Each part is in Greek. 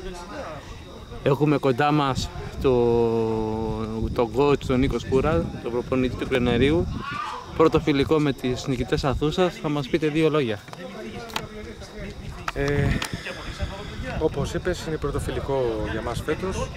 Έχουμε κοντά μας τον coach τον Νίκο Σκούρα, τον προπονητή του Κρενερίου. Πρώτο φιλικό με τις νικητές Αθούσας. Θα μας πείτε δύο λόγια. Όπως είπες, είναι πρώτο φιλικό για μας φέτος.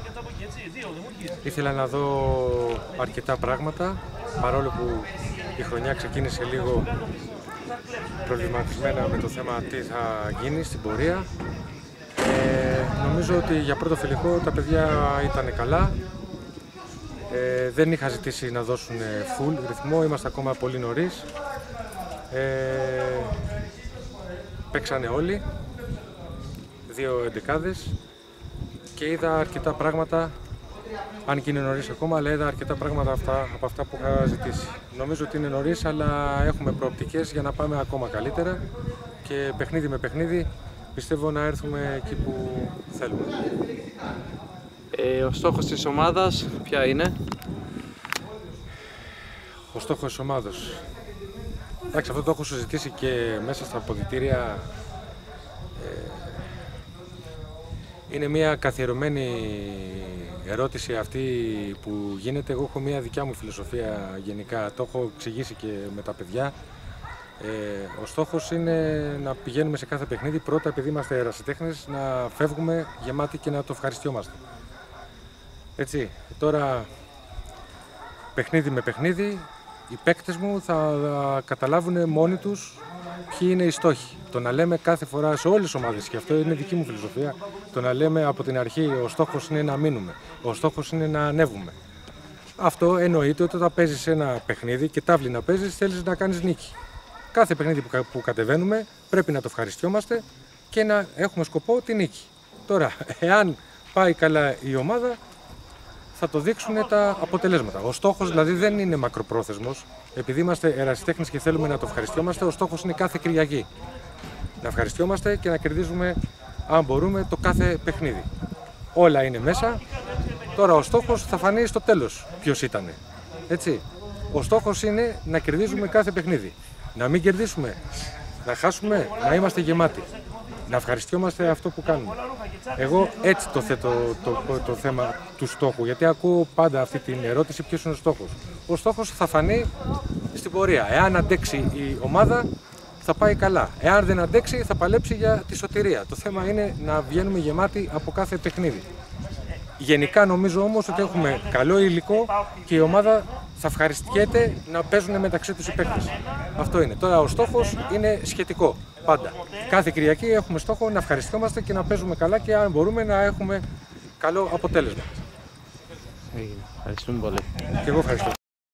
Ήθελα να δω αρκετά πράγματα, παρόλο που η χρονιά ξεκίνησε λίγο προβληματισμένα με το θέμα τι θα γίνει στην πορεία. Νομίζω ότι για πρώτο φιλικό τα παιδιά ήταν καλά. Δεν είχα ζητήσει να δώσουν full ρυθμό, είμαστε ακόμα πολύ νωρίς. Παίξανε όλοι, 2 εντεκάδες και είδα αρκετά πράγματα, αν και είναι νωρίς ακόμα, αλλά είδα αρκετά πράγματα από αυτά που είχα ζητήσει. Νομίζω ότι είναι νωρίς, αλλά έχουμε προοπτικές για να πάμε ακόμα καλύτερα και παιχνίδι με παιχνίδι πιστεύω να έρθουμε εκεί που θέλουμε. Ο στόχος της ομάδας ποια είναι? Ο στόχος της ομάδας. Εντάξει, αυτό το έχω συζητήσει και μέσα στα αποδυτήρια. Είναι μια καθιερωμένη ερώτηση αυτή που γίνεται. Εγώ έχω μια δικιά μου φιλοσοφία γενικά, το έχω εξηγήσει και με τα παιδιά. Ο στόχος είναι να πηγαίνουμε σε κάθε παιχνίδι πρώτα, επειδή είμαστε ερασιτέχνες, να φεύγουμε γεμάτοι και να το ευχαριστιόμαστε. Έτσι, τώρα παιχνίδι με παιχνίδι οι παίκτες μου θα καταλάβουν μόνοι τους ποιοι είναι οι στόχοι. Το να λέμε κάθε φορά σε όλες τις ομάδες, και αυτό είναι δική μου φιλοσοφία, το να λέμε από την αρχή ο στόχος είναι να μείνουμε, ο στόχος είναι να ανέβουμε. Αυτό εννοείται ότι όταν παίζεις ένα παιχνίδι και τάβλη να παίζεις, θέλεις να κάνεις νίκη. Κάθε παιχνίδι που κατεβαίνουμε πρέπει να το ευχαριστιόμαστε και να έχουμε σκοπό τη νίκη. Τώρα, εάν πάει καλά η ομάδα, θα το δείξουν τα αποτελέσματα. Ο στόχος δηλαδή δεν είναι μακροπρόθεσμος. Επειδή είμαστε ερασιτέχνες και θέλουμε να το ευχαριστιόμαστε, ο στόχος είναι κάθε Κυριακή. Να ευχαριστιόμαστε και να κερδίζουμε, αν μπορούμε, το κάθε παιχνίδι. Όλα είναι μέσα. Τώρα ο στόχος θα φανεί στο τέλος ποιος ήταν. Έτσι. Ο στόχος είναι να κερδίζουμε κάθε παιχνίδι. Να μην κερδίσουμε, να χάσουμε, να είμαστε γεμάτοι. Να ευχαριστιόμαστε αυτό που κάνουμε. Εγώ έτσι το θέτω το θέμα του στόχου, γιατί ακούω πάντα αυτή την ερώτηση ποιος είναι ο στόχος. Ο στόχος θα φανεί στην πορεία. Εάν αντέξει η ομάδα θα πάει καλά. Εάν δεν αντέξει θα παλέψει για τη σωτηρία. Το θέμα είναι να βγαίνουμε γεμάτοι από κάθε παιχνίδι. Γενικά νομίζω όμως ότι έχουμε καλό υλικό και η ομάδα θα ευχαριστιέται να παίζουν μεταξύ τους οι παίκτες. Αυτό είναι. Τώρα ο στόχος είναι σχετικό πάντα. Κάθε Κυριακή έχουμε στόχο να ευχαριστιόμαστε και να παίζουμε καλά και αν μπορούμε να έχουμε καλό αποτέλεσμα. Ευχαριστούμε πολύ. Και εγώ ευχαριστώ.